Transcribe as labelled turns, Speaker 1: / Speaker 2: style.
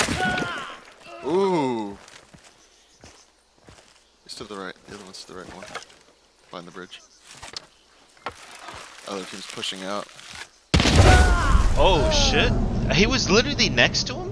Speaker 1: Ooh. He's to the right. The other one's to the right one. Behind the bridge. Other team's pushing out.
Speaker 2: Oh shit! He was literally next to him?